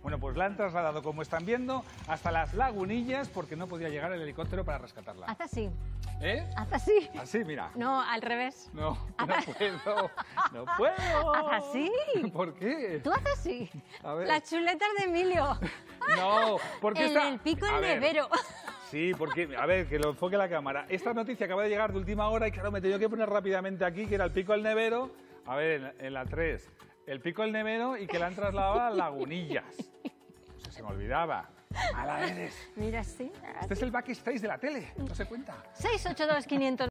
Bueno, pues la han trasladado, como están viendo, hasta las Lagunillas porque no podía llegar el helicóptero para rescatarla. Haz así. ¿Eh? Haz así. Así, mira. No, al revés. No, no puedo. No puedo. Haz así. ¿Por qué? Tú haz así. A ver. Las chuletas de Emilio. No, porque está... El pico A el ver. nevero. Sí, porque, a ver, que lo enfoque la cámara. Esta noticia acaba de llegar de última hora y claro, me he tenido que poner rápidamente aquí, que era el pico del nevero. A ver, en la 3, el pico del nevero y que la han trasladado a Lagunillas. O sea, se me olvidaba. Mala eres. Mira, sí. Este es el backstage de la tele, no se cuenta. 682 500